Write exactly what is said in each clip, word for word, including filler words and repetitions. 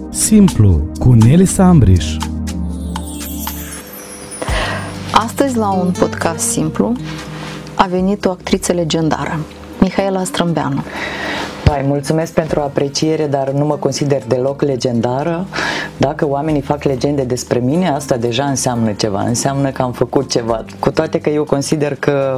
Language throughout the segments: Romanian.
Simplu cu Neli Sambriș. Astăzi, la un podcast simplu, a venit o actriță legendară, Mihaela Strâmbeanu. Hai, mulțumesc pentru apreciere, dar nu mă consider deloc legendară. Dacă oamenii fac legende despre mine, asta deja înseamnă ceva, înseamnă că am făcut ceva. Cu toate că eu consider că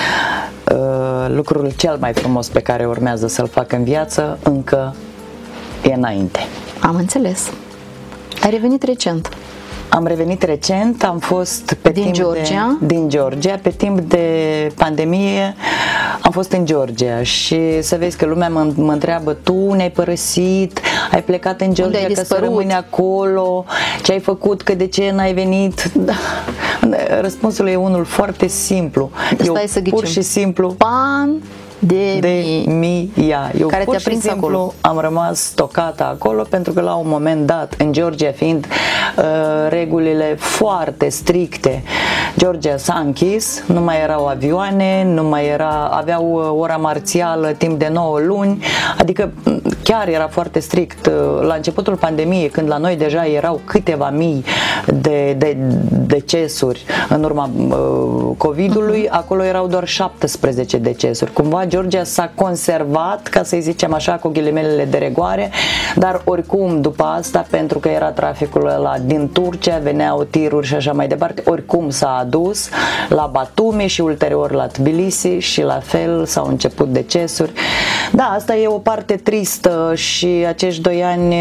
uh, lucrul cel mai frumos pe care urmează să-l fac în viață încă e înainte. Am înțeles. Ai revenit recent. Am revenit recent, am fost pe din timp Georgia? De, din Georgia, pe timp de pandemie am fost în Georgia și să vezi că lumea mă, mă întreabă: tu ne-ai părăsit, ai plecat în Georgia ca să rămâni acolo, ce ai făcut, că de ce n-ai venit? Da. Răspunsul e unul foarte simplu. Eu să pur și simplu pan de, de mia. Eu care pur te-a prins și simplu acolo. Am rămas stocată acolo pentru că la un moment dat, în Georgia fiind uh, regulile foarte stricte, Georgia s-a închis, nu mai erau avioane, nu mai era, aveau ora marțială timp de nouă luni, adică chiar era foarte strict. La începutul pandemiei, când la noi deja erau câteva mii de, de decesuri în urma uh, COVID-ului, acolo erau doar șaptesprezece decesuri. Cumva Georgia s-a conservat, ca să-i zicem așa, cu ghilimelele de regoare, dar oricum după asta, pentru că era traficul ăla din Turcia, veneau tiruri și așa mai departe, oricum s-a adus la Batumi și ulterior la Tbilisi și la fel s-au început decesuri. Da, asta e o parte tristă și acești doi ani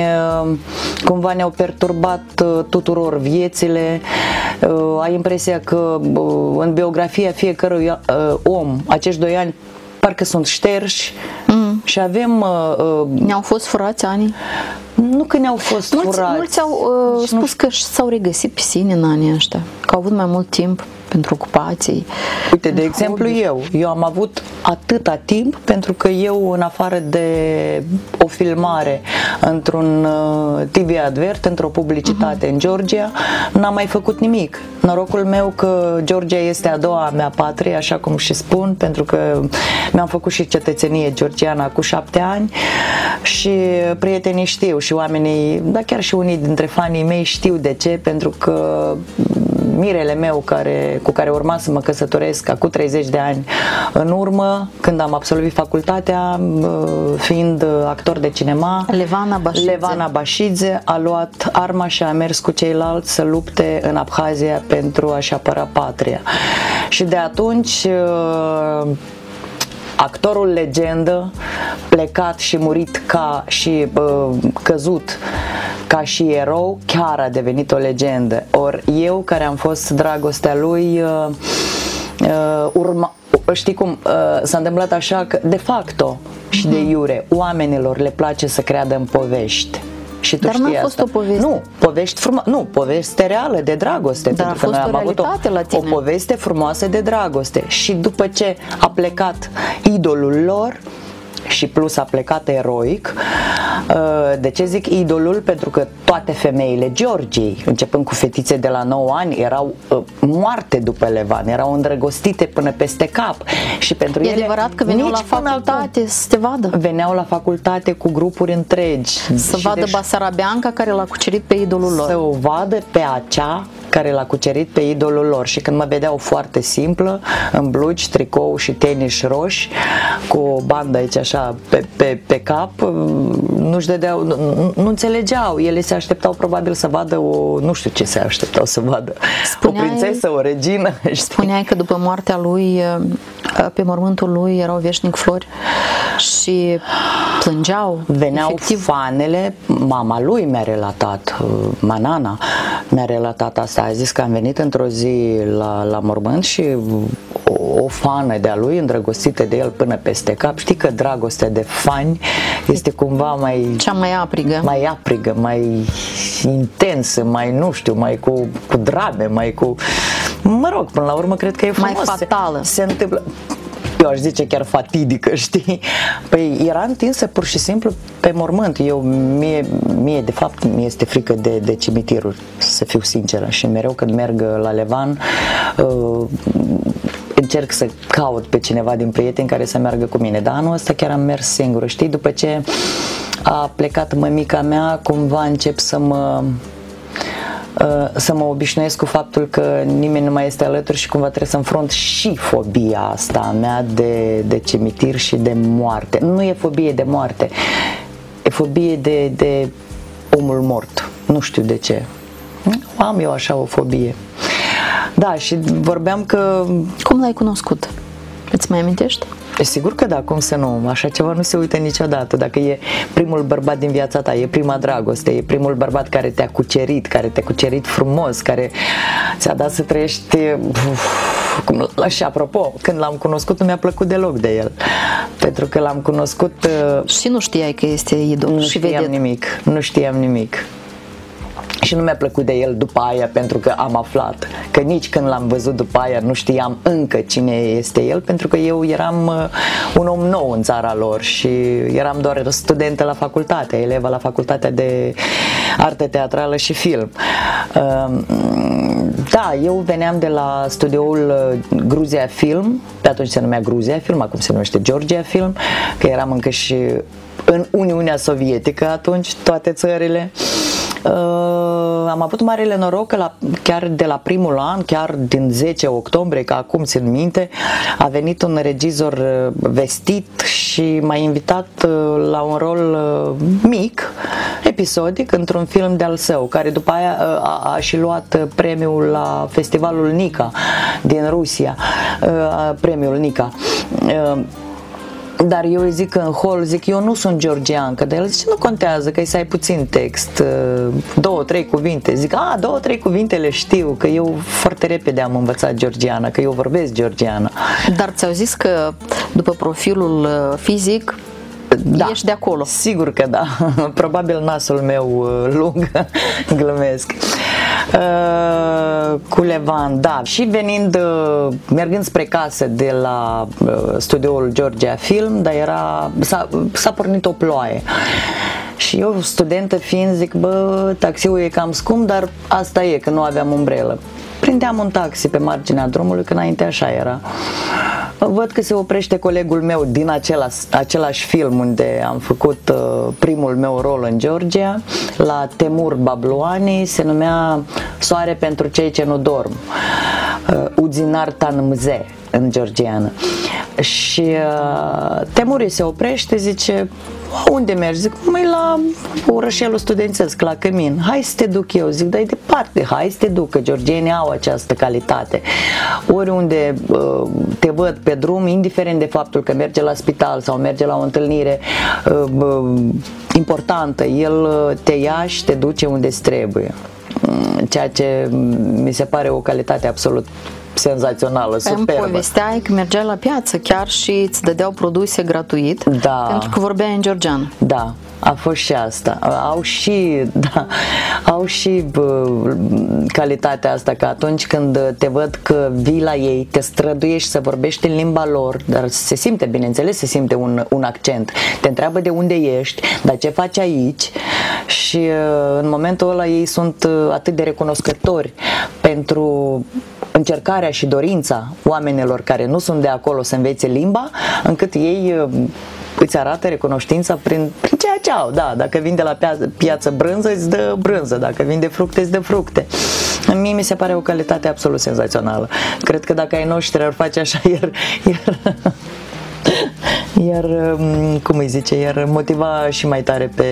cumva ne-au perturbat tuturor viețile. Ai impresia că în biografia fiecărui om acești doi ani parcă sunt șterși mm. și avem... Uh, ne-au fost furați ani? Nu că ne-au fost mulți, furați. Mulți au uh, spus nu... că s-au regăsit pe sine în anii ăștia, că au avut mai mult timp pentru ocupații. Uite, de exemplu hobby. eu, eu am avut atâta timp pentru că eu, în afară de o filmare într-un uh, T V advert, într-o publicitate uh-huh. în Georgia, n-am mai făcut nimic. Norocul meu că Georgia este a doua mea patrie, așa cum și spun, pentru că mi-am făcut și cetățenie georgiană cu șapte ani și prietenii știu și oamenii, dar chiar și unii dintre fanii mei știu de ce, pentru că mirele meu care, cu care urma să mă căsătoresc acum treizeci de ani în urmă, când am absolvit facultatea, fiind actor de cinema, Levana Bașidze, Levana Bașidze a luat arma și a mers cu ceilalți să lupte în Abhazia pentru a-și apăra patria. Și de atunci actorul legendă, plecat și murit ca și uh, căzut ca și erou, chiar a devenit o legendă. Ori eu, care am fost dragostea lui, uh, uh, urma, știi cum, uh, s-a întâmplat așa că, de facto și de iure, oamenilor le place să creadă în povești. Și tu Dar știi n-a fost asta. o poveste. Nu, povești frumoase, nu, poveste reală de dragoste. Dar pentru a fost că noi o am avut o, la tine. o poveste frumoasă de dragoste. Și după ce a plecat idolul lor, și plus a plecat eroic. De ce zic idolul? Pentru că toate femeile Georgiei, începând cu fetițe de la nouă ani, erau moarte după Levan, erau îndrăgostite până peste cap. Și pentru e ele, adevărat că veneau la facultate să te vadă? Veneau la facultate cu grupuri întregi. Să vadă deci, Basarabeanca care l-a cucerit pe idolul lor. Să o vadă pe acea care l-a cucerit pe idolul lor. Și când mă vedeau foarte simplă, în blugi, tricou și tenis roși, cu o bandă aici așa pe, pe, pe cap, nu-și dădeau, nu, nu înțelegeau. Ele se așteptau probabil să vadă o, nu știu ce se așteptau să vadă, spuneai, o prințesă, o regină. Știi? Spuneai că după moartea lui, pe mormântul lui erau veșnic flori și plângeau. Veneau efectiv. Fanele, mama lui mi-a relatat, Manana mi-a relatat asta. A zis că am venit într-o zi la, la mormânt și o, o fană de-a lui, îndrăgostită de el până peste cap. Știi că dragostea de fani este cumva mai... cea mai aprigă. Mai aprigă, mai intensă, mai nu știu, mai cu, cu drame, mai cu... Mă rog, până la urmă cred că e frumos. Mai fatală. Se, se întâmplă... Eu aș zice chiar fatidică, știi? Păi era întinsă pur și simplu pe mormânt. Eu, mie, mie de fapt, mi este frică de, de cimitiruri, să fiu sinceră. Și mereu când merg la Levan, uh, încerc să caut pe cineva din prieteni care să meargă cu mine. Dar anul ăsta chiar am mers singură, știi? După ce a plecat mămica mea, cumva încep să mă să mă obișnuiesc cu faptul că nimeni nu mai este alături și cumva trebuie să înfrunt și fobia asta a mea de, de cimitir și de moarte. Nu e fobie de moarte, e fobie de, de omul mort. Nu știu de ce. Am eu așa o fobie. Da, și vorbeam că... Cum l-ai cunoscut? Îți mai amintești? E sigur că da, cum să nu? Așa ceva nu se uită niciodată. Dacă e primul bărbat din viața ta, e prima dragoste, e primul bărbat care te-a cucerit, care te-a cucerit frumos, care ți-a dat să trăiești... Cum, și apropo, când l-am cunoscut nu mi-a plăcut deloc de el. Pentru că l-am cunoscut... Și nu știai că este idol. Nu și știam vedet. nimic, nu știam nimic. Și nu mi-a plăcut de el după aia pentru că am aflat că nici când l-am văzut după aia nu știam încă cine este el, pentru că eu eram un om nou în țara lor și eram doar studentă la facultate, elevă la facultatea de artă teatrală și film. Da, eu veneam de la studioul Gruzia Film, pe atunci se numea Gruzia Film, acum se numește Georgia Film, că eram încă și în Uniunea Sovietică atunci, toate țările. Uh, am avut marele noroc că la, chiar de la primul an, chiar din zece octombrie, că acum țin minte, a venit un regizor vestit și m-a invitat uh, la un rol uh, mic, episodic, într-un film de-al său, care după aia uh, a, a și luat premiul la festivalul Nica din Rusia, uh, premiul Nica. Uh, Dar eu îi zic în hol, zic, eu nu sunt georgiancă, dar el zice, nu contează, că îi să ai puțin text, două, trei cuvinte. Zic, a, două, trei cuvinte le știu, că eu foarte repede am învățat georgiană, că eu vorbesc georgiană. Dar ți-au zis că după profilul fizic, da, ești de acolo? Sigur că da, probabil nasul meu lung, glumesc. Uh, cu Levan, da. Și venind, uh, mergând spre casă de la uh, studioul Georgia Film, dar era, s-a, s-a pornit o ploaie. Și eu, studentă fiind, zic, bă, taxiul e cam scump, dar asta e, că nu aveam umbrelă. Prindeam un taxi pe marginea drumului, că înainte așa era. Văd că se oprește colegul meu din același, același film unde am făcut uh, primul meu rol în Georgia, la Temur Babluani, se numea Soare pentru cei ce nu dorm, uh, Udzinar Tanmze în georgiană. Și uh, Temur se oprește, zice, unde mergi? Zic, măi, la orășelul studențesc, la Cămin. Hai să te duc eu. Zic, dai departe, hai să te duc, că georgienii au această calitate. Oriunde uh, te văd pe drum, indiferent de faptul că merge la spital sau merge la o întâlnire uh, uh, importantă, el te ia și te duce unde-ți trebuie. Ceea ce mi se pare o calitate absolut senzațională, superbă. Îmi povesteai că mergeai la piață chiar și îți dădeau produse gratuit, da, pentru că vorbeai în georgiană. Da, a fost și asta. Au și, da, au și bă, calitatea asta, că atunci când te văd că vii la ei, te străduiești să vorbești în limba lor, dar se simte, bineînțeles, se simte un, un accent. Te întreabă de unde ești, dar ce faci aici, și în momentul ăla ei sunt atât de recunoscători pentru încercarea și dorința oamenilor care nu sunt de acolo să învețe limba, încât ei îți arată recunoștința prin, prin ceea ce au. Da, dacă vin de la piață, piață brânză, îți dă brânză, dacă vin de fructe, îți dă fructe. Mie mi se pare o calitate absolut senzațională. Cred că dacă ai noștri ar face așa, iar, iar, iar cum îi zice, iar motiva și mai tare pe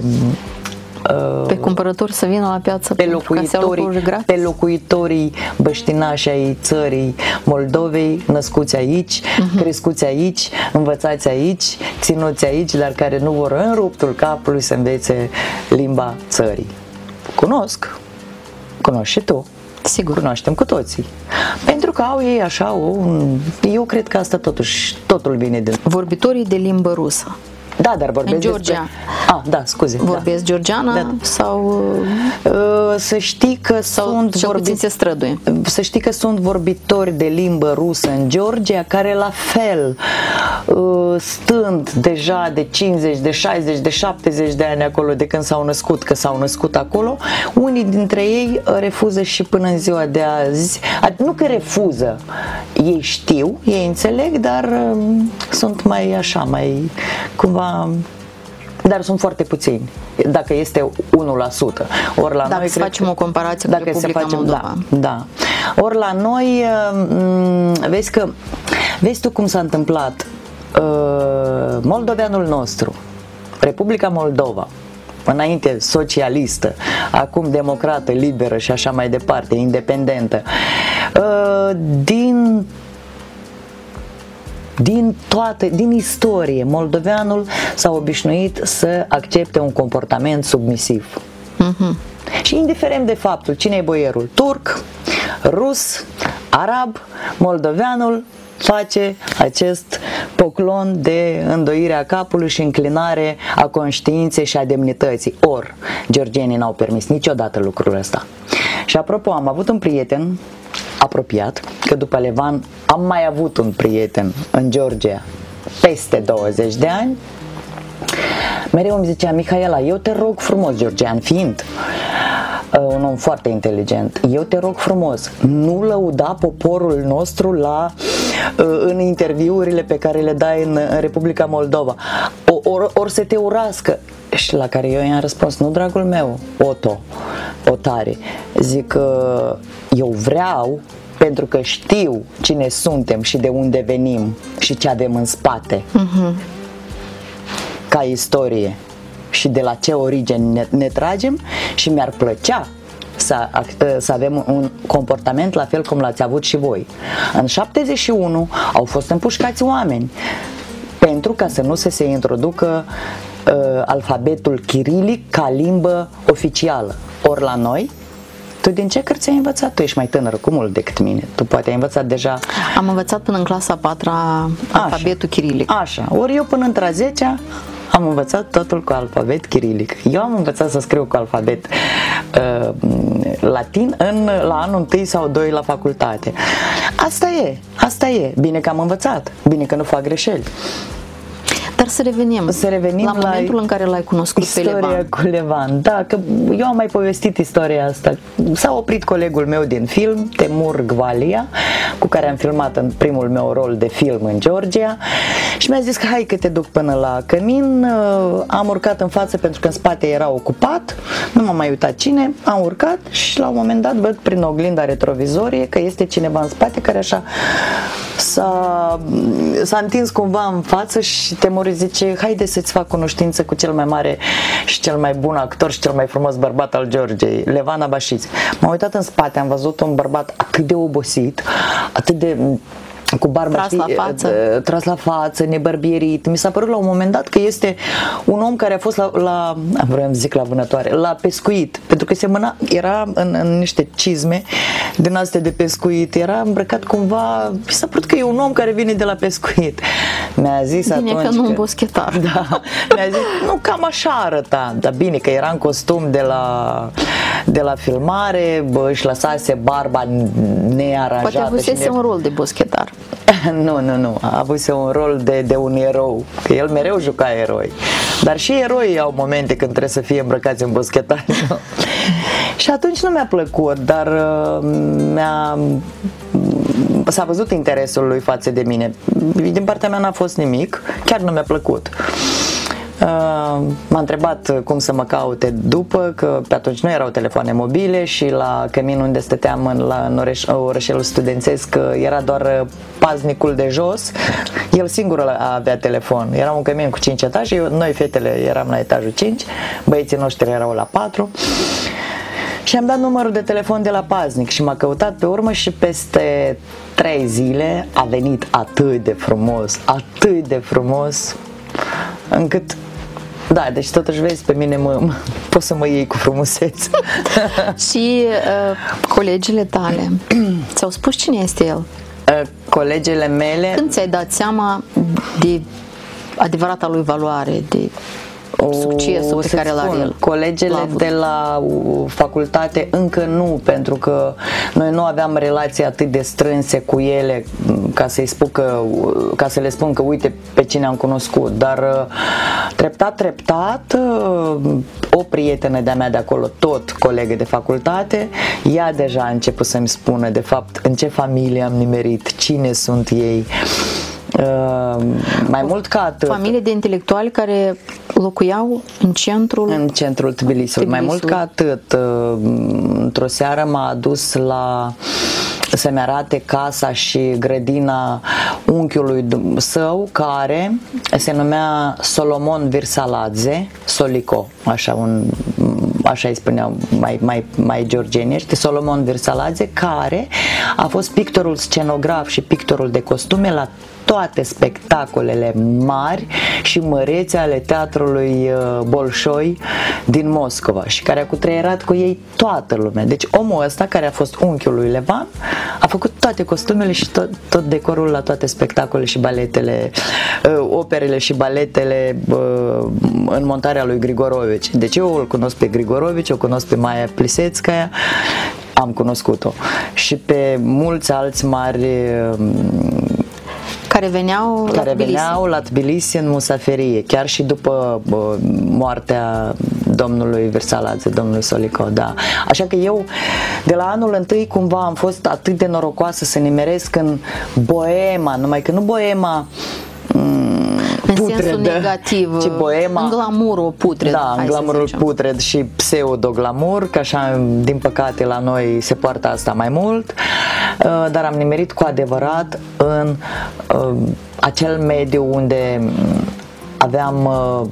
pe cumpărători să vină la piață, pe locuitorii, pe locuitorii băștinași ai țării Moldovei, născuți aici, uh-huh. crescuți aici, învățați aici, ținuți aici, dar care nu vor în ruptul capului să învețe limba țării. Cunosc, cunoști și tu. Sigur. Cunoaștem cu toții. Pentru că au ei așa, un... eu cred că asta totuși, totul vine din... Vorbitorii de limbă rusă. Da, dar vorbesc în Georgia. Despre... Ah, da, scuze. Vorbesc da. georgiană da. sau... Uh, să știi că sau sunt... cel puțin se străduie. Să știi că sunt vorbitori de limbă rusă în Georgia care la fel, uh, stând deja de cincizeci, de șaizeci, de șaptezeci de ani acolo, de când s-au născut, că s-au născut acolo, unii dintre ei refuză și până în ziua de azi. Nu că refuză, ei știu, ei înțeleg, dar uh, sunt mai așa, mai cumva dar sunt foarte puțini, dacă este unu la sută. Ori la dacă noi, să facem o comparație cu Republica facem, Moldova. Da, da. Ori la noi, vezi că, vezi tu cum s-a întâmplat, moldoveanul nostru, Republica Moldova, înainte socialistă, acum democrată, liberă și așa mai departe, independentă, din din toate, din istorie, moldoveanul s-a obișnuit să accepte un comportament submisiv. Uh-huh. Și indiferent de faptul cine e boierul, turc, rus, arab, moldoveanul face acest poclon de îndoire a capului și înclinare a conștiinței și a demnității. Or, georgienii n-au permis niciodată lucrul ăsta. Și apropo, am avut un prieten apropiat, că după Levan am mai avut un prieten în Georgia peste douăzeci de ani. Mereu îmi zicea: Mihaela, eu te rog frumos, georgian fiind uh, un om foarte inteligent, eu te rog frumos, nu lăuda poporul nostru la, uh, în interviurile pe care le dai în, în Republica Moldova, ori or să te urască. Și la care eu i-am răspuns: nu, dragul meu, Otto, Otare, zic că eu vreau, pentru că știu cine suntem și de unde venim și ce avem în spate, uh-huh. ca istorie și de la ce origini ne, ne tragem, și mi-ar plăcea să, să avem un comportament la fel cum l-ați avut și voi. În șaptezeci și unu au fost împușcați oameni pentru ca să nu se se introducă uh, alfabetul chirilic ca limbă oficială. Ori la noi, tu din ce cărți ai învățat? Tu ești mai tânără cu mult decât mine. Tu poate ai învățat deja... Am învățat până în clasa a patra alfabetul chirilic. Așa. Ori eu până într-a zecea am învățat totul cu alfabet chirilic. Eu am învățat să scriu cu alfabet uh, latin în, la anul întâi sau doi la facultate. Asta e, asta e. Bine că am învățat. Bine că nu fac greșeli. Dar să revenim, să revenim la, la momentul în care l-ai cunoscut pe Levan. Istoria cu Levan. Da, că eu am mai povestit istoria asta. S-a oprit colegul meu din film, Temur Gvalia, cu care am filmat în primul meu rol de film în Georgia, și mi-a zis că hai că te duc până la cămin. Am urcat în față pentru că în spate era ocupat, nu m-am mai uitat cine, am urcat și la un moment dat văd prin oglinda retrovizorie că este cineva în spate care așa s-a, s-a întins cumva în față și Temur zice: haide să-ți fac cunoștință cu cel mai mare și cel mai bun actor și cel mai frumos bărbat al Georgiei, Levan Abașiț. M-am uitat în spate, am văzut un bărbat atât de obosit, atât de cu barbă, tras la față, tras la față, nebărbierit. Mi s-a părut la un moment dat că este un om care a fost la, la vreau să zic la vânătoare, la pescuit, pentru că semăna, era în, în niște cizme din astea de pescuit, era îmbrăcat cumva, mi s-a părut că e un om care vine de la pescuit. Mi-a zis bine atunci că nu un boschetar. Da, mi-a zis, nu, cam așa arăta, dar bine că era în costum de la, de la filmare, bă, își lăsase barba nearanjată. Poate avusese ne... un rol de boschetar. Nu, nu, nu, a avut un rol de, de un erou, că el mereu juca eroi, dar și eroii au momente când trebuie să fie îmbrăcați în boschetar. Și atunci nu mi-a plăcut, dar uh, mi-a s-a văzut interesul lui față de mine. Din partea mea n-a fost nimic, chiar nu mi-a plăcut. Uh, m-a întrebat cum să mă caute după, că pe atunci nu erau telefoane mobile și la cămin unde stăteam în, la, în orăș, orășelul studențesc era doar paznicul de jos, el singur avea telefon. Era un cămin cu cinci etaje, noi fetele eram la etajul cinci, băieții noștri erau la patru. Și am dat numărul de telefon de la paznic și m-a căutat pe urmă și peste trei zile a venit atât de frumos, atât de frumos, încât, da, deci totuși vezi, pe mine mă, mă, poți să mă iei cu frumusețe. Și uh, colegile tale ți-au spus cine este el? Uh, colegele mele... Când ți-ai dat seama de adevărata lui valoare, de succesul pe care l-are el? Colegele de la facultate încă nu, pentru că noi nu aveam relații atât de strânse cu ele ca să-i spun că, ca să le spun că uite pe cine am cunoscut, dar treptat, treptat o prietenă de-a mea de acolo, tot colegă de facultate, ea deja a început să-mi spună de fapt în ce familie am nimerit, cine sunt ei. Uh, mai mult ca atât. Familie de intelectuali care locuiau în centrul În centrul Tbilisiului. Mai mult ca atât, uh, într-o seară m-a adus la să-mi arate casa și grădina unchiului său, care se numea Solomon Virsaladze, Solico, așa, un, așa îi spuneau mai, mai, mai georgenești, Solomon Virsaladze, care a fost pictorul scenograf și pictorul de costume la toate spectacolele mari și mărețe ale teatrului Bolșoi din Moscova și care a cutreierat cu ei toată lumea. Deci omul ăsta, care a fost unchiul lui Levan, a făcut toate costumele și tot, tot decorul la toate spectacolele și baletele, operele și baletele în montarea lui Grigorovici. Deci eu îl cunosc pe Grigorovici, o cunosc pe Maia Plisetskaya, am cunoscut-o, și pe mulți alți mari care veneau care la Tbilisi. veneau la Tbilisi în musaferie, chiar și după bă, moartea domnului Virsaladze, domnului Solico, da. Așa că eu, de la anul întâi, cumva am fost atât de norocoasă să nimeresc în boema, numai că nu boema în putredă, sensul negativ, ci boema, în glamurul putred. Da, în glamurul putred și pseudo-glamur, că așa, din păcate, la noi se poartă asta mai mult, dar am nimerit cu adevărat în acel mediu unde aveam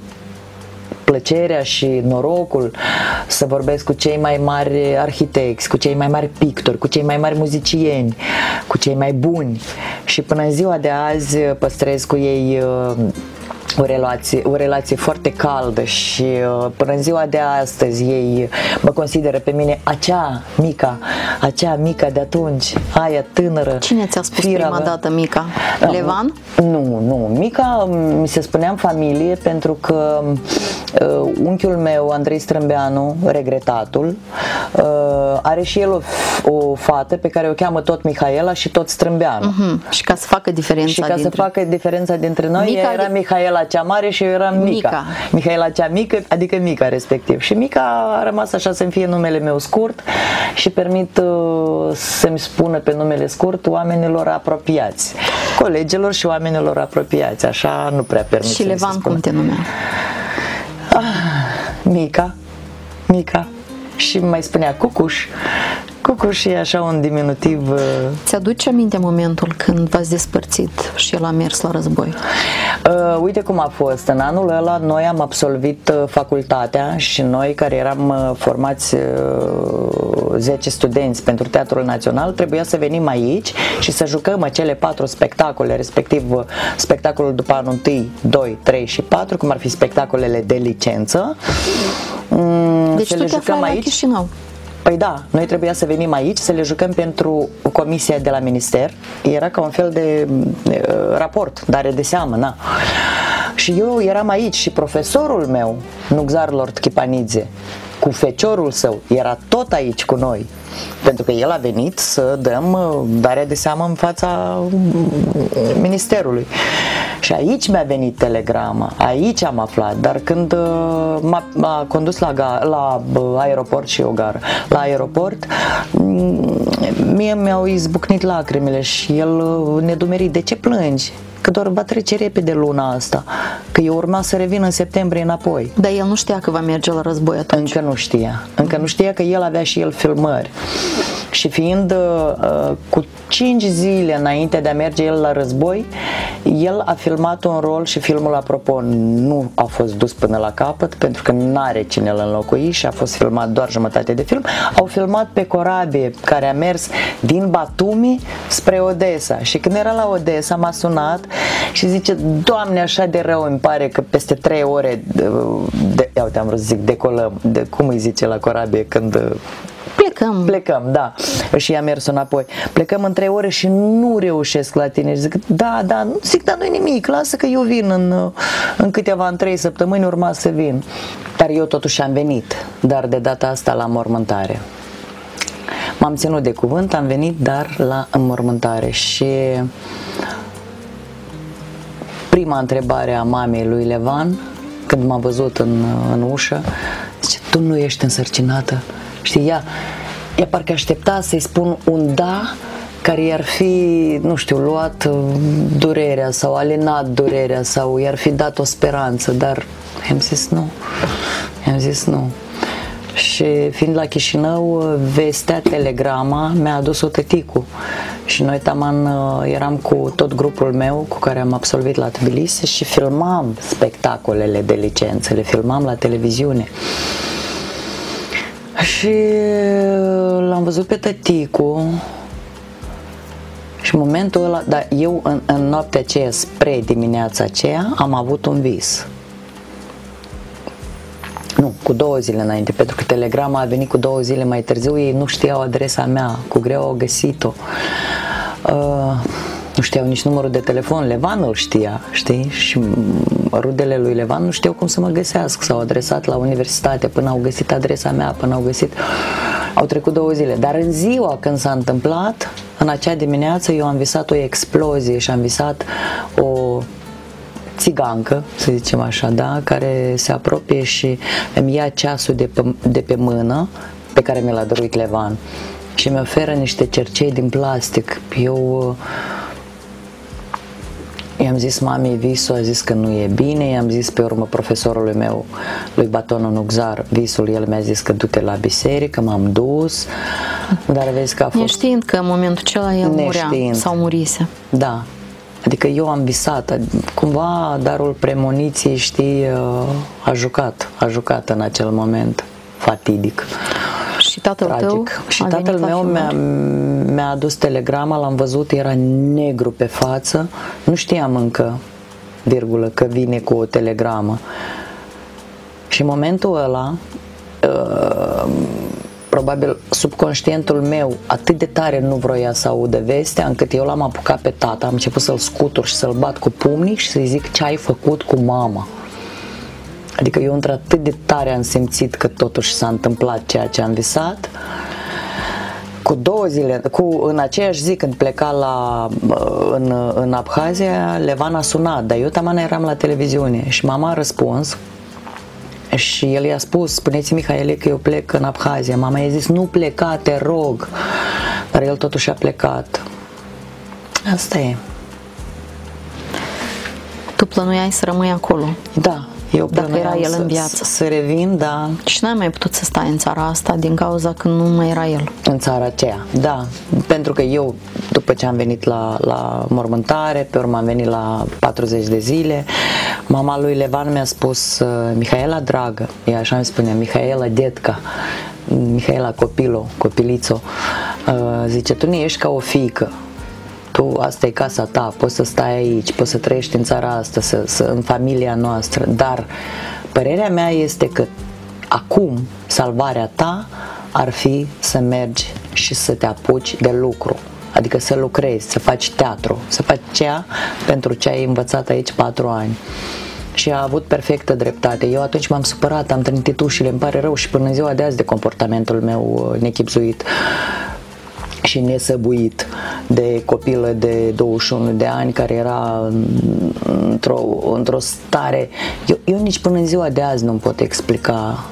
plăcerea și norocul să vorbesc cu cei mai mari arhitecți, cu cei mai mari pictori, cu cei mai mari muzicieni, cu cei mai buni, și până în ziua de azi păstrez cu ei o relație, o relație foarte caldă și până în ziua de astăzi ei mă consideră pe mine acea Mica, acea Mica de atunci, aia tânără. Cine ți-a spus firavă. prima dată Mica? Levan? Nu, nu. Mica mi se spunea în familie pentru că uh, unchiul meu, Andrei Strâmbeanu, regretatul, uh, are și el o, o fată pe care o cheamă tot Mihaela și tot Strâmbeanu. Uh-huh. Și ca să facă diferența Și ca dintre... să facă diferența dintre noi, Mica ea era de... Mihaela cea mare și eu eram Mica. Mica. Mihaela cea mică, adică Mica respectiv. Și Mica a rămas așa să-mi fie numele meu scurt și permit uh, să-mi spună pe numele scurt oamenilor apropiați, colegilor și oamenilor apropiați. Așa nu prea permit. Și Levan cum te numea? Ah, Mica, Mica. Și mai spunea Cucuș. Cucuș e așa un diminutiv. Uh... Ți-aduce aminte momentul când v-ați despărțit și el a mers la război? Uh, uite cum a fost. În anul ăla noi am absolvit uh, facultatea și noi, care eram uh, formați uh, zece studenți pentru Teatrul Național, trebuia să venim aici și să jucăm acele patru spectacole, respectiv uh, spectacolul după anul unu, doi, trei și patru, cum ar fi spectacolele de licență. Um, deci tu te aflai la Chișinău. Păi da, noi trebuia să venim aici să le jucăm pentru comisia de la minister. Era ca un fel de uh, raport, dare de seamă, na. Și eu eram aici și profesorul meu, Nuxar Lord Chipanidze, cu feciorul său, era tot aici cu noi. Pentru că el a venit să dăm darea de seamă în fața ministerului. Și aici mi-a venit telegrama, aici am aflat, dar când uh, m-a, m-a condus la, la uh, aeroport și o gară, la aeroport, mie mi-au izbucnit lacrimile și el uh, nedumerit: de ce plângi? Că doar va trece repede luna asta, că eu urma să revin în septembrie înapoi. Dar el nu știa că va merge la război atunci? Încă nu știa. Încă nu știa că el avea și el filmări. Și fiind uh, cu cinci zile înainte de a merge el la război, el a filmat un rol și filmul, apropo, nu a fost dus până la capăt pentru că n-are cine îl înlocui și a fost filmat doar jumătate de film. Au filmat pe corabie care a mers din Batumi spre Odessa și când era la Odessa m-a sunat și zice: Doamne, așa de rău îmi pare că peste trei ore de, de, ia uite, am vrut să zic decolăm, de, cum îi zice la corabie când Plecăm. Plecăm, da. Și i-a mers înapoi. Plecăm în trei ore și nu reușesc la tine. Și zic: da, da, nu zic, dar nu-i nimic, lasă că eu vin în, în câteva, în trei săptămâni urma să vin. Dar eu totuși am venit, dar de data asta la înmormântare. M-am ținut de cuvânt, am venit, dar la înmormântare. Și prima întrebare a mamei lui Levan, când m-a văzut în, în ușă, zice: tu nu ești însărcinată? Știi, ea, ea parcă aștepta să-i spun un da care i-ar fi, nu știu, luat durerea sau alinat durerea sau i-ar fi dat o speranță, dar i-am zis nu, i-am zis nu. Și fiind la Chișinău, vestea, telegrama mi-a adus-o tăticul și noi taman eram cu tot grupul meu cu care am absolvit la Tbilisi și filmam spectacolele de licență, le filmam la televiziune. Și l-am văzut pe tăticul și în momentul ăla, dar eu în, în noaptea aceea spre dimineața aceea am avut un vis. Nu, cu două zile înainte, pentru că telegrama a venit cu două zile mai târziu, ei nu știau adresa mea, cu greu au găsit-o. Uh, nu știau nici numărul de telefon, Levan îl știa, știi? Și rudele lui Levan nu știau cum să mă găsească, s-au adresat la universitate până au găsit adresa mea, până au găsit... Au trecut două zile, dar în ziua când s-a întâmplat, în acea dimineață, eu am visat o explozie și am visat o țigancă, să zicem așa, da, care se apropie și îmi ia ceasul de pe, de pe mână, pe care mi l-a dăruit Levan, și mi oferă niște cercei din plastic. Eu i-am zis mamei visul, a zis că nu e bine, i-am zis pe urmă profesorului meu, lui Batonul Nugzar, visul, el mi-a zis că du-te la biserică, m-am dus, dar vezi că a fost... Neștiind că în momentul acela el murea sau murise. Da. Adică eu am visat, cumva darul premoniției, știi, a jucat, a jucat în acel moment fatidic. Și tatăl tragic. tău Și tatăl meu mi-a, mi-a adus telegrama, l-am văzut, era negru pe față, nu știam încă, virgulă, că vine cu o telegramă. Și în momentul ăla, uh, probabil subconștientul meu atât de tare nu vroia să audă vestea, încât eu l-am apucat pe tata, am început să-l scutur și să-l bat cu pumnii și să-i zic ce ai făcut cu mama. Adică eu într-atât de tare am simțit că totuși s-a întâmplat ceea ce am visat. Cu două zile, cu, în aceeași zi când pleca la, în, în Abhazia, Levan a sunat, dar eu taman eram la televiziune și mama a răspuns. Și el i-a spus, spuneți Mihaele că eu plec în Abhazia. Mama i-a zis, nu pleca, te rog. Dar el totuși a plecat. Asta e. Tu plănuiai să rămâi acolo? Da, eu dacă era el în viață. Să, să revin, da. Și n-ai mai putut să stai în țara asta din cauza că nu mai era el. În țara aceea, da. Pentru că eu, după ce am venit la, la mormântare, pe urmă am venit la patruzeci de zile, mama lui Levan mi-a spus, Mihaela dragă, ea așa îmi spunea, Mihaela detca, Mihaela copilo, copilițo, zice, tu nu ești ca o fiică. Tu, asta e casa ta, poți să stai aici, poți să trăiești în țara asta, să, să, în familia noastră, dar părerea mea este că acum salvarea ta ar fi să mergi și să te apuci de lucru, adică să lucrezi, să faci teatru, să faci ceea pentru ce ai învățat aici patru ani. Și a avut perfectă dreptate. Eu atunci m-am supărat, am trântit ușile, îmi pare rău și până în ziua de azi de comportamentul meu nechibzuit și nesăbuit de copilă de douăzeci și unu de ani care era într-o, într-o stare... Eu, eu nici până în ziua de azi nu-mi pot explica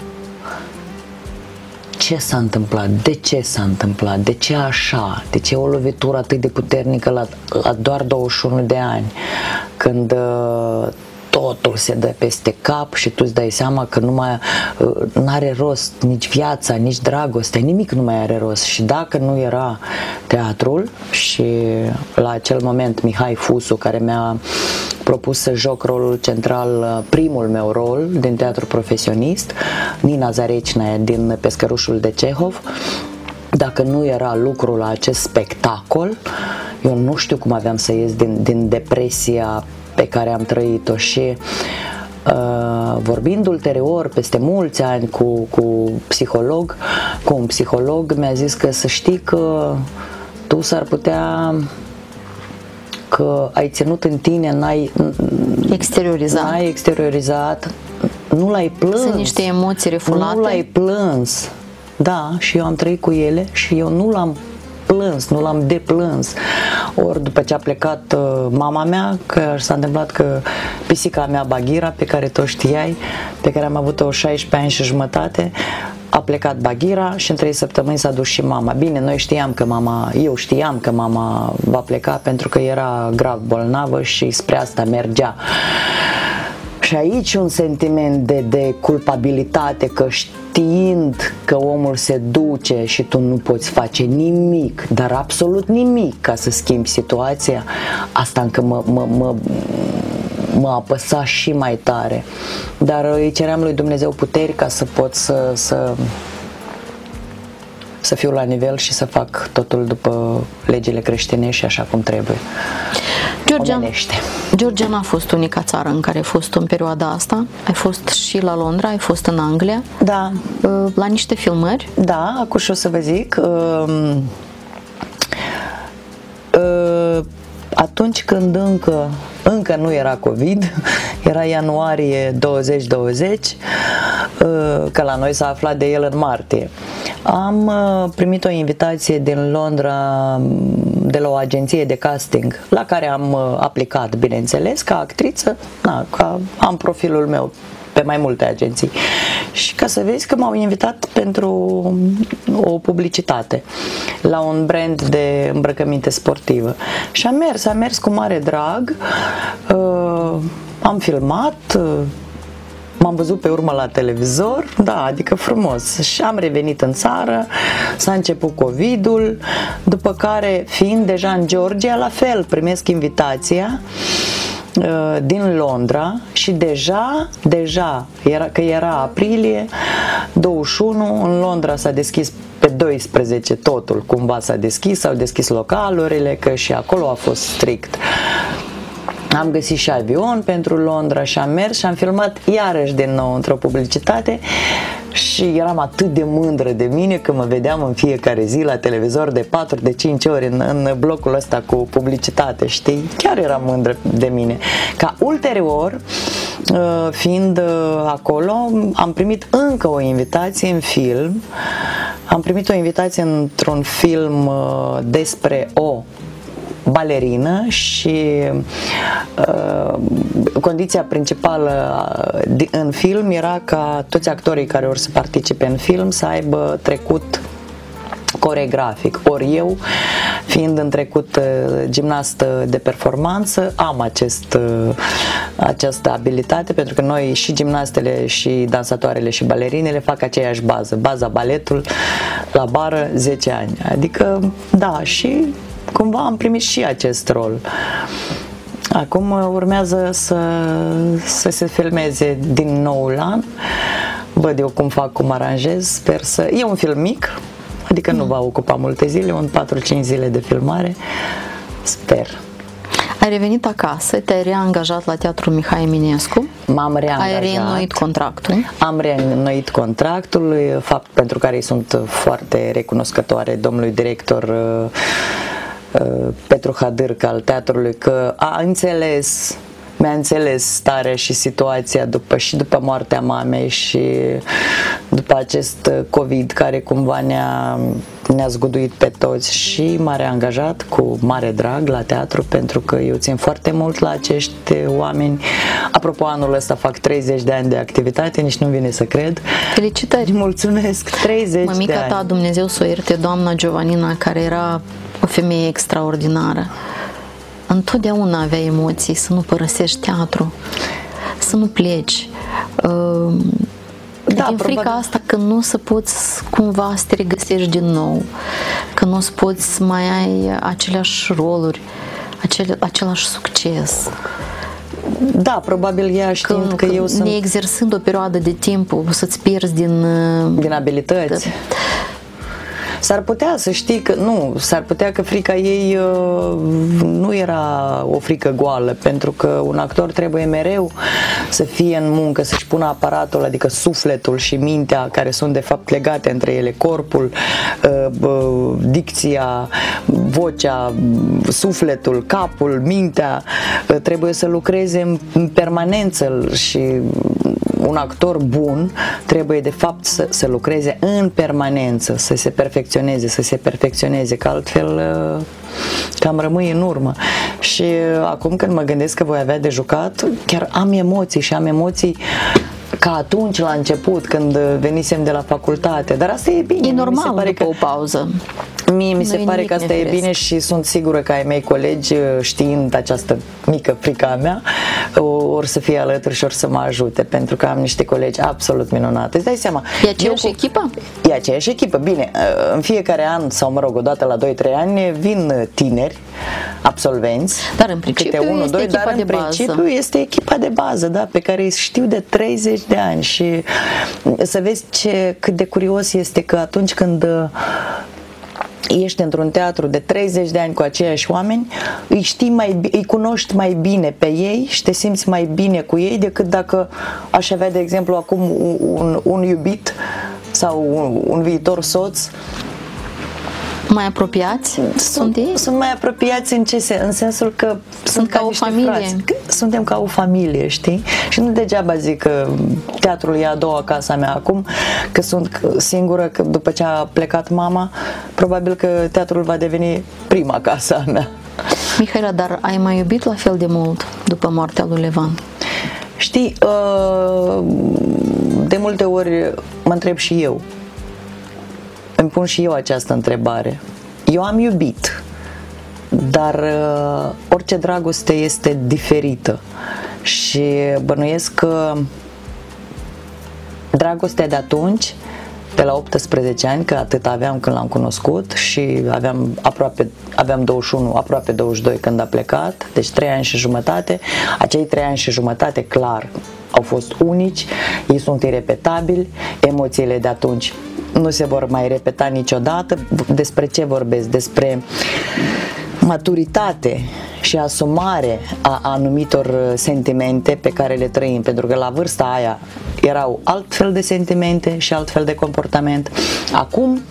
ce s-a întâmplat, de ce s-a întâmplat, de ce așa, de ce o lovitură atât de puternică la, la doar douăzeci și unu de ani, când uh, totul se dă peste cap și tu îți dai seama că nu mai uh, are rost nici viața, nici dragostea, nimic nu mai are rost. Și dacă nu era teatrul și la acel moment Mihai Fusu, care mi-a propus să joc rolul central, primul meu rol din teatru profesionist, Nina Zarecnaia din Pescărușul de Cehov, dacă nu era lucru la acest spectacol, eu nu știu cum aveam să ies din, din depresia pe care am trăit-o. Și uh, vorbind ulterior, peste mulți ani cu, cu psiholog, cu un psiholog, mi-a zis că să știi că tu s-ar putea, că ai ținut în tine, n-ai exteriorizat, n-ai exteriorizat, nu l-ai plâns. Sunt niște emoții refulate. Nu l-ai plâns. Da, și eu am trăit cu ele și eu nu l-am plâns, nu l-am deplâns. Ori după ce a plecat uh, mama mea, că s-a întâmplat că pisica mea Bagheera, pe care tu știai, pe care am avut-o șaisprezece ani și jumătate, a plecat Bagheera și în trei săptămâni s-a dus și mama. Bine, noi știam că mama, eu știam că mama va pleca pentru că era grav bolnavă și spre asta mergea. Și aici un sentiment de, de culpabilitate, că știind că omul se duce și tu nu poți face nimic, dar absolut nimic ca să schimbi situația, asta încă mă, mă, mă, mă apăsa și mai tare. Dar îi ceream lui Dumnezeu puteri ca să pot să, să, să fiu la nivel și să fac totul după legile creștinești și așa cum trebuie. Georgia, Georgia n-a fost unica țară în care ai fost în perioada asta. Ai fost și la Londra, ai fost în Anglia. Da. La niște filmări. Da, acum și o să vă zic. Uh, uh, atunci când încă, încă nu era COVID, era ianuarie douăzeci douăzeci, uh, că la noi s-a aflat de el în martie. Am uh, primit o invitație din Londra de la o agenție de casting la care am uh, aplicat, bineînțeles, ca actriță, na, ca, am profilul meu pe mai multe agenții. Și ca să vezi că m-au invitat pentru o publicitate la un brand de îmbrăcăminte sportivă. Și am mers, am mers cu mare drag, uh, am filmat, uh, m-am văzut pe urmă la televizor, da, adică frumos. Și am revenit în țară, s-a început COVID-ul, după care, fiind deja în Georgia, la fel, primesc invitația uh, din Londra și deja, deja, era, că era aprilie douăzeci și unu, în Londra s-a deschis pe doisprezece totul, cumva s-a deschis, s-au deschis localurile, că și acolo a fost strict. Am găsit și avion pentru Londra și am mers și am filmat iarăși din nou într-o publicitate și eram atât de mândră de mine că mă vedeam în fiecare zi la televizor de patru, de cinci ori în, în blocul ăsta cu publicitate, știi? Chiar eram mândră de mine. Ca ulterior, fiind acolo, am primit încă o invitație în film. Am primit o invitație într-un film despre o balerină și uh, condiția principală în film era ca toți actorii care or să participe în film să aibă trecut coregrafic. Ori eu, fiind în trecut uh, gimnastă de performanță, am acest, uh, această abilitate, pentru că noi și gimnastele și dansatoarele și balerinele fac aceeași bază, baza baletul la bară zece ani. Adică, da, și cumva am primit și acest rol. Acum urmează să, să se filmeze din noul an. Văd eu cum fac, cum aranjez. Sper să... E un film mic, adică nu va ocupa multe zile, un patru-cinci zile de filmare. Sper. Ai revenit acasă, te-ai reangajat la Teatrul Mihai Eminescu. M-am reangajat. Ai reînnoit contractul. Am reînnoit contractul, fapt pentru care îi sunt foarte recunoscătoare domnului director Petru Hadârcă al teatrului, că a înțeles, mi-a înțeles starea și situația după, și după moartea mamei și după acest COVID care cumva ne-a, ne-a zguduit pe toți, și m-a reangajat cu mare drag la teatru, pentru că eu țin foarte mult la acești oameni. Apropo, anul ăsta fac treizeci de ani de activitate, nici nu vine să cred. Felicitări! Mulțumesc! treizeci Mămica de ani. ta, Dumnezeu să o ierte, doamna Giovanina, care era o femeie extraordinară. Întotdeauna avea emoții, să nu părăsești teatru, să nu pleci. Uh, da, din frica probabil. asta că nu o să poți cumva să te regăsești din nou, că nu o să poți să mai ai aceleași roluri, acele, același succes. Da, probabil ea știind că, că, că eu sunt... neexersând o perioadă de timp, o să-ți pierzi din... Din abilități. De... S-ar putea să știi că nu, s-ar putea că frica ei uh, nu era o frică goală, pentru că un actor trebuie mereu să fie în muncă, să-și pună aparatul, adică sufletul și mintea, care sunt de fapt legate între ele, corpul, uh, uh, dicția, vocea, sufletul, capul, mintea, uh, trebuie să lucreze în, în permanență și un actor bun trebuie de fapt să, să lucreze în permanență, să se perfecționeze, să se perfecționeze, că altfel cam rămâi în urmă. Și acum când mă gândesc că voi avea de jucat, chiar am emoții și am emoții ca atunci la început când venisem de la facultate, dar asta e bine. E normal mi se pare după că, o pauză. Mie mi se Nu e pare nimic că asta e nefiresc. bine și sunt sigură că ai mei colegi, știind această mică frică a mea, or să fie alături și or să mă ajute, pentru că am niște colegi absolut minunate. Îți dai seama? E aceeași Eu cu- echipă? E aceeași echipă, bine, în fiecare an sau mă rog, odată la doi trei ani vin tineri, absolvenți, Dar în principiu câte unul, este doi, echipa dar de în bază. principiu este echipa de bază, da, pe care îi știu de treizeci de ani și să vezi ce, cât de curios este că atunci când ești într-un teatru de treizeci de ani cu aceiași oameni, îi știi mai, bi- îi cunoști mai bine pe ei și te simți mai bine cu ei decât dacă aș avea, de exemplu, acum un, un, un iubit sau un, un viitor soț. Mai apropiați sunt ei? Sunt mai apropiați în ce sens? În sensul că sunt, ca o niște familie. frați. Suntem ca o familie, știi? Și nu degeaba zic că teatrul e a doua casa mea acum, că sunt singură, că după ce a plecat mama, probabil că teatrul va deveni prima casa a mea. Mihaela, dar ai mai iubit la fel de mult după moartea lui Levan? Știi, uh, de multe ori mă întreb și eu, îmi pun și eu această întrebare. Eu am iubit, dar uh, orice dragoste este diferită și bănuiesc că dragostea de atunci, de la optsprezece ani, că atât aveam când l-am cunoscut și aveam aproape, aveam douăzeci și unu, aproape douăzeci și doi când a plecat, deci trei ani și jumătate. Acei trei ani și jumătate, clar, au fost unici, ei sunt irepetabili, emoțiile de atunci nu se vor mai repeta niciodată. Despre ce vorbesc? Despre maturitate și asumare a anumitor sentimente pe care le trăim, pentru că la vârsta aia erau altfel de sentimente și altfel de comportament. Acum,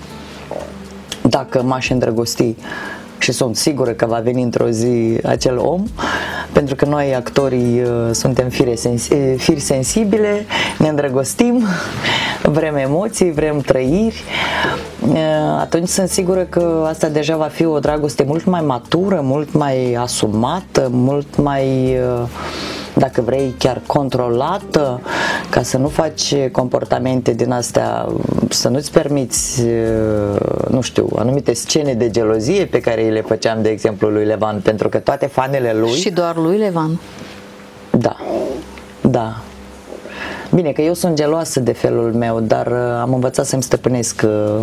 dacă m-aș îndrăgosti, și sunt sigură că va veni într-o zi acel om, pentru că noi actorii suntem fire sens- firi sensibile, ne îndrăgostim, vrem emoții, vrem trăiri, atunci sunt sigură că asta deja va fi o dragoste mult mai matură, mult mai asumată, mult mai, dacă vrei, chiar controlată, ca să nu faci comportamente din astea, să nu-ți permiți, nu știu, anumite scene de gelozie pe care îi le făceam, de exemplu, lui Levan, pentru că toate fanele lui... Și doar lui Levan? Da, da. Bine, că eu sunt geloasă de felul meu, dar am învățat să-mi stăpânesc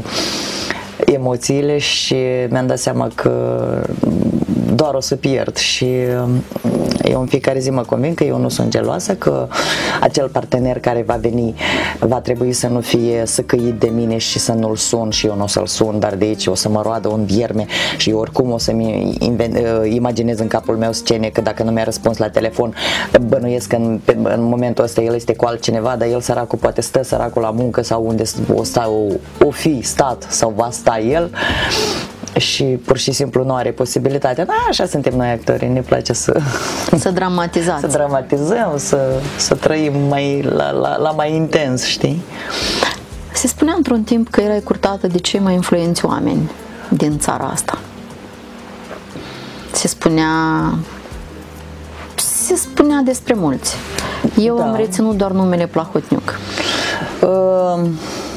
emoțiile și mi-am dat seama că doar o să pierd și eu în fiecare zi mă conving că eu nu sunt geloasă, că acel partener care va veni va trebui să nu fie săcăit de mine și să nu-l sun și eu nu o să-l sun, dar de aici o să mă roadă un vierme și eu oricum o să-mi imaginez în capul meu scene că dacă nu mi-a răspuns la telefon, bănuiesc că în, în momentul ăsta el este cu altcineva, dar el săracul poate stă săracul la muncă sau unde o, sta, o, o fi stat sau va sta el și pur și simplu nu are posibilitatea. Da, așa suntem noi actorii, ne place să Să dramatizați. să dramatizăm, să, să trăim mai, la, la, la mai intens, știi? Se spunea într-un timp că erai curtată de cei mai influenți oameni din țara asta. Se spunea se spunea despre mulți. Eu Da. am reținut doar numele Plahotniuc. Uh,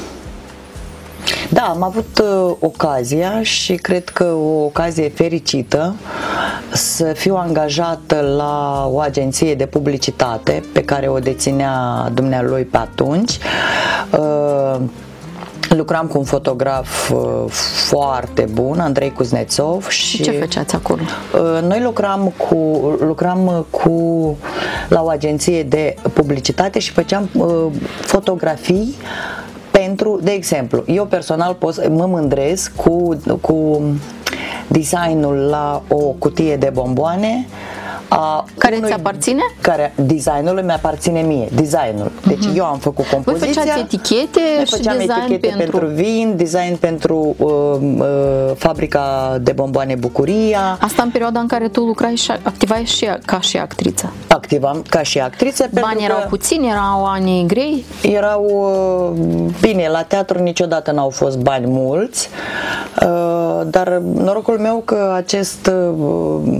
Da, am avut uh, ocazia și cred că o ocazie fericită să fiu angajată la o agenție de publicitate pe care o deținea dumnealui pe atunci. Uh, lucram cu un fotograf uh, foarte bun, Andrei Kuznețov. Și, Și ce făceați acolo? Uh, Noi lucram cu, lucram cu la o agenție de publicitate și făceam uh, fotografii pentru, de exemplu, eu personal pot, mă mândresc cu, cu designul la o cutie de bomboane a Care unui, ți aparține? Care designul mi aparține mie, designul. Deci uh-huh. eu am făcut compoziția. Voi făceați etichete Noi și făceam design etichete pentru... pentru vin, design pentru uh, uh, fabrica de bomboane Bucuria. Asta în perioada în care tu lucrai și activai și ca și actriță. Activam ca și actriță. Banii erau puțini, erau ani grei? Erau, bine, la teatru niciodată n-au fost bani mulți, dar norocul meu că acest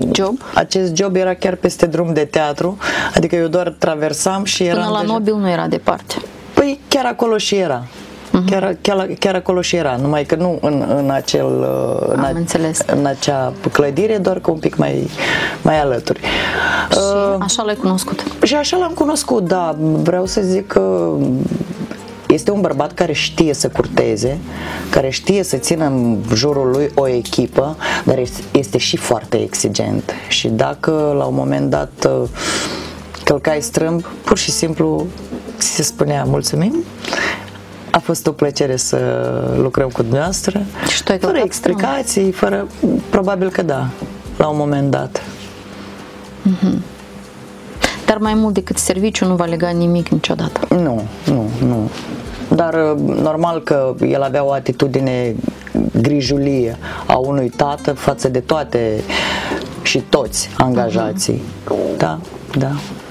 job? Acest job era chiar peste drum de teatru, adică eu doar traversam și eram Până la deja... Nobil nu era departe. Păi chiar acolo și era. Uh-huh. Chiar, chiar, chiar acolo și era, numai că nu în, în, acel, în, Am înțeles. în acea clădire, doar că un pic mai, mai alături. Și uh, așa l-ai cunoscut? Și așa l-am cunoscut, da. Vreau să zic că este un bărbat care știe să curteze, care știe să țină în jurul lui o echipă, dar este și foarte exigent. Și dacă la un moment dat călcai strâmb, pur și simplu ți se spunea mulțumim, a fost o plăcere să lucrăm cu dumneavoastră, și tu ai fără explicații, fără, probabil că da, la un moment dat. Mm-hmm. Dar mai mult decât serviciu nu va lega nimic niciodată. Nu, nu, nu. Dar normal că el avea o atitudine grijulie a unui tată față de toate și toți angajații. Uh-huh. Da, da.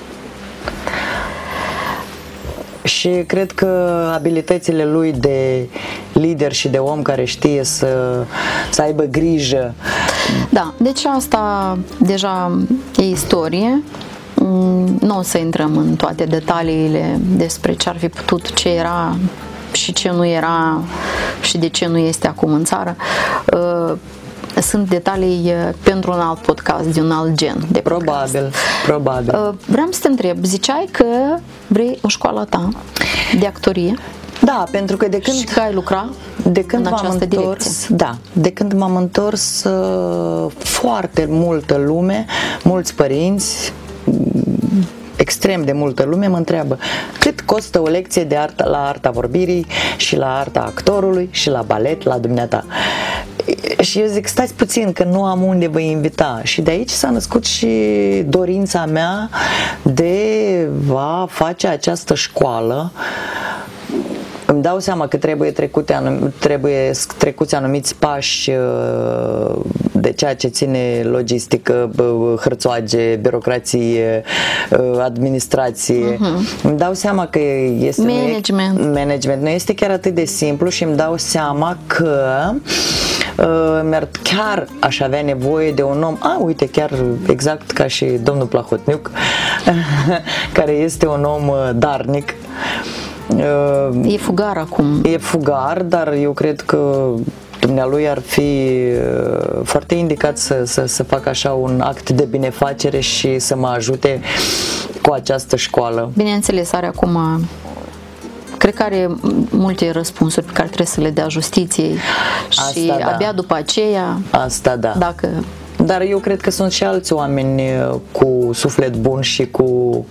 Și cred că abilitățile lui de lider și de om care știe să, să aibă grijă. Da, deci asta deja e istorie. Nu o să intrăm în toate detaliile despre ce ar fi putut, ce era și ce nu era și de ce nu este acum în țară. Sunt detalii pentru un alt podcast de un alt gen. De probabil, probabil. Vreau să te întreb, ziceai că vrei o școală ta de actorie? Da, pentru că de când și că ai lucra de când în m-am această întors, direcție. Da, de când m-am întors, foarte multă lume, mulți părinți, extrem de multă lume mă întreabă cât costă o lecție de artă la arta vorbirii și la arta actorului și la balet la dumneata. Și eu zic, stați puțin că nu am unde vă invita. Și de aici s-a născut și dorința mea de a face această școală. Îmi dau seama că trebuie, trecute, anum, trebuie trecuți anumiți pași de ceea ce ține logistică, hârțoage, birocrație, administrație. Uh-huh. Îmi dau seama că este management. Nu e, management nu este chiar atât de simplu și îmi dau seama că uh, chiar aș avea nevoie de un om, a, uite, chiar exact ca și domnul Plahotniuc, care este un om darnic. E fugar acum. E fugar, dar eu cred că dumnealui ar fi foarte indicat să, să, să facă așa un act de binefacere și să mă ajute cu această școală. Bineînțeles, are acum, cred că are multe răspunsuri pe care trebuie să le dea justiției. Asta și da. Abia după aceea, asta da. Dacă... Dar eu cred că sunt și alți oameni cu suflet bun și cu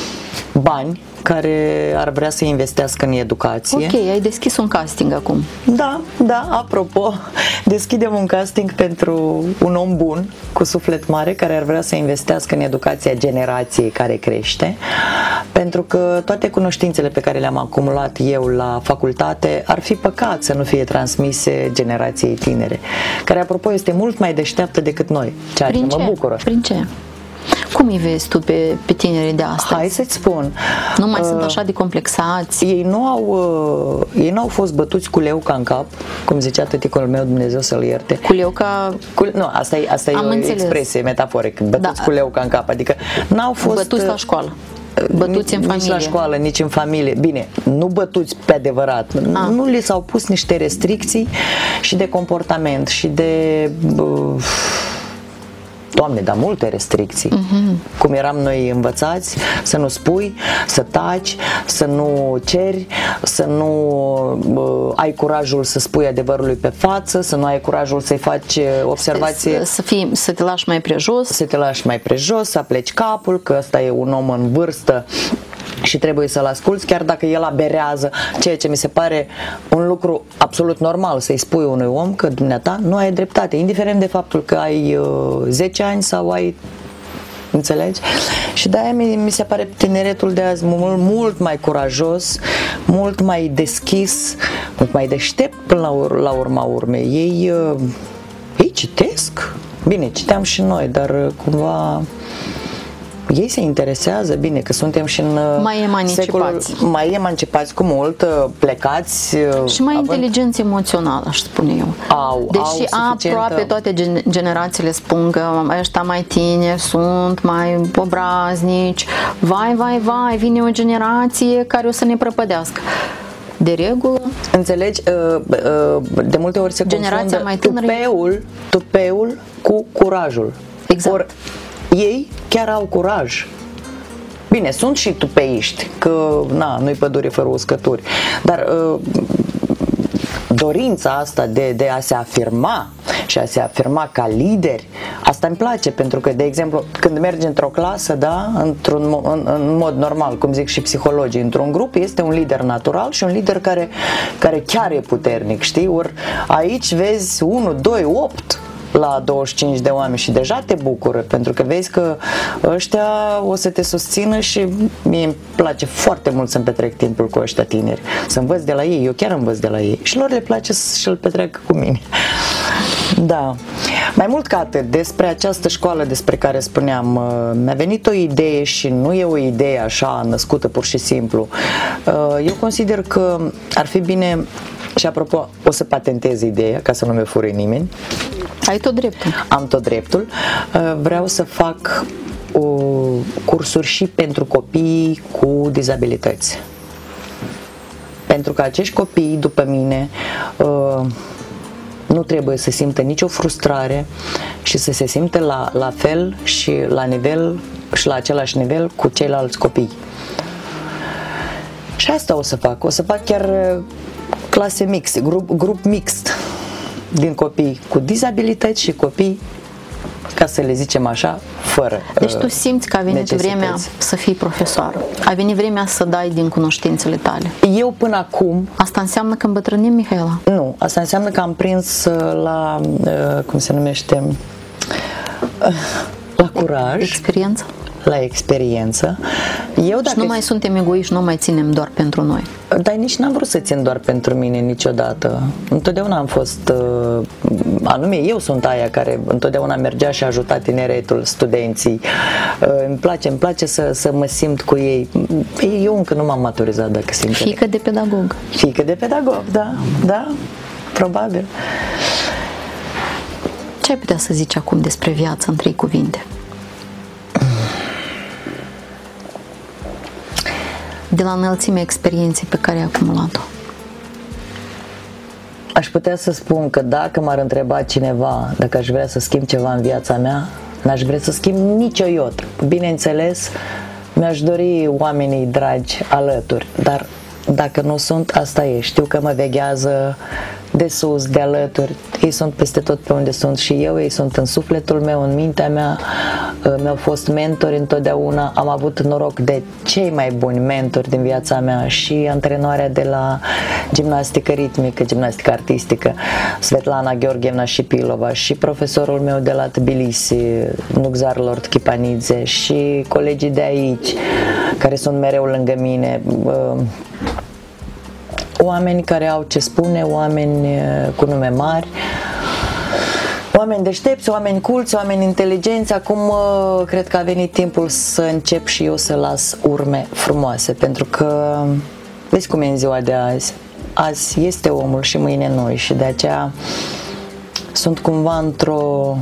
bani care ar vrea să investească în educație. Ok, ai deschis un casting acum. Da, da, apropo, deschidem un casting pentru un om bun, cu suflet mare, care ar vrea să investească în educația generației care crește, pentru că toate cunoștințele pe care le-am acumulat eu la facultate ar fi păcat să nu fie transmise generației tinere, care, apropo, este mult mai deșteaptă decât noi, ceea Prin ce ce? mă bucură. Prin ce? Cum îi vezi tu pe, pe tinerii de astăzi? Hai să-ți spun. Nu mai uh, sunt așa de complexați. Ei nu au, uh, ei nu au fost bătuți cu leuca în cap, cum zicea tăticul meu, Dumnezeu să-l ierte. Cu leuca... Cu, nu, asta e, asta e o înțeles. expresie metaforică, bătuți Da. cu leuca în cap, adică n-au fost... Bătuți la școală. Bătuți în familie. Nici la școală, nici în familie. Bine, nu bătuți pe adevărat. A. Nu li s-au pus niște restricții și de comportament și de... Uh, Doamne, dar multe restricții. Uh-huh. Cum eram noi învățați, să nu spui, să taci, să nu ceri, să nu uh, ai curajul să spui adevărului pe față, să nu ai curajul să-i faci observație. Să, să, fii, să te lași mai prejos. Să te lași mai prejos, să apleci capul, că ăsta e un om în vârstă și trebuie să-l asculți, chiar dacă el aberează, ceea ce mi se pare un lucru absolut normal, să-i spui unui om că dumneata nu ai dreptate, indiferent de faptul că ai uh, zece ani sau ai, înțelegi? Și de-aia mi, mi se pare tineretul de azi mult, mult mai curajos, mult mai deschis, mult mai deștept până la, ur- la urma urmei. Ei, uh, ei citesc, bine, citeam și noi, dar uh, cumva ei se interesează, bine, că suntem și în mai emancipați. Secolul, mai emancipați cu mult, plecați. Și mai având... inteligenți emoțional, aș spune eu. Au, Deși au suficientă... aproape toate gen- generațiile spun că ăștia mai tineri sunt mai obraznici, vai, vai, vai, vine o generație care o să ne prăpădească. De regulă. Înțelegi? De multe ori se Generația mai tânără tupeul, tupeul cu curajul. Exact. Or, ei chiar au curaj. Bine, sunt și tupeiști, că na, nu-i pădure fără uscături, dar dorința asta de, de a se afirma și a se afirma ca lideri, asta îmi place, pentru că, de exemplu, când mergi într-o clasă, da, într-un, în, în mod normal, cum zic și psihologii, într-un grup este un lider natural și un lider care, care chiar e puternic, știi? Ori aici vezi unu, doi, opt la douăzeci și cinci de oameni și deja te bucură, pentru că vezi că ăștia o să te susțină și mie îmi place foarte mult să-mi petrec timpul cu ăștia tineri, să învăț de la ei, eu chiar învăț de la ei și lor le place să-l petrec cu mine. Da. Mai mult ca atât, despre această școală despre care spuneam, mi-a venit o idee și nu e o idee așa născută pur și simplu. Eu consider că ar fi bine, și apropo, o să patentez ideea ca să nu mi-o fure nimeni. Ai tot dreptul. Am tot dreptul. Vreau să fac o, cursuri și pentru copii cu dizabilități. Pentru că acești copii, după mine, nu trebuie să simtă nicio frustrare și să se simtă la, la fel și la nivel și la același nivel cu ceilalți copii. Și asta o să fac. O să fac chiar clase mixte, grup, grup mixt din copii cu dizabilități și copii, ca să le zicem așa, fără Deci tu simți că a venit necesități. Vremea să fii profesoară. A venit vremea să dai din cunoștințele tale. Eu până acum... Asta înseamnă că îmbătrânim, Mihaela? Nu, asta înseamnă că am prins la, cum se numește, la curaj. Experiență? La experiență. Eu, dacă și nu mai suntem egoiști, nu mai ținem doar pentru noi. Dar nici n-am vrut să țin doar pentru mine niciodată. Întotdeauna am fost, anume eu sunt aia care întotdeauna mergea și ajuta tineretul, studenții. Îmi place, îmi place să, să mă simt cu ei. Eu încă nu m-am maturizat, dacă simt. Fiică de pedagog. Fiică de pedagog, da, da, probabil. Ce ai putea să zici acum despre viață în trei cuvinte? De la înălțimea experienței pe care ai acumulat-o. Aș putea să spun că dacă m-ar întreba cineva dacă aș vrea să schimb ceva în viața mea, n-aș vrea să schimb nicio iotă. Bineînțeles, mi-aș dori oamenii dragi alături, dar dacă nu sunt, asta e. Știu că mă veghează de sus, de alături. Ei sunt peste tot pe unde sunt și eu, ei sunt în sufletul meu, în mintea mea, mi-au fost mentori întotdeauna. Am avut noroc de cei mai buni mentori din viața mea, și antrenoarea de la gimnastică ritmică, gimnastică artistică, Svetlana Gheorghevna Shipilova, și profesorul meu de la Tbilisi, Nuxar Lord Kipanidze, și colegii de aici care sunt mereu lângă mine. Oameni care au ce spune, oameni cu nume mari, oameni deștepți, oameni culți, oameni inteligenți. Acum cred că a venit timpul să încep și eu să las urme frumoase, pentru că vezi cum e în ziua de azi. Azi este omul și mâine noi, și de aceea sunt cumva într-o...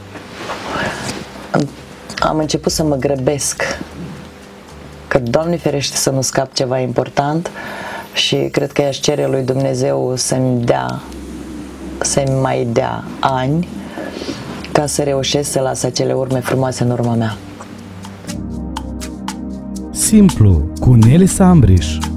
am început să mă grăbesc, că Doamne ferește să nu scap ceva important. Și cred că i-aș cere lui Dumnezeu să-mi dea, să-mi mai dea ani ca să reușesc să las acele urme frumoase în urma mea. Simplu, cu Nelly Sambriș.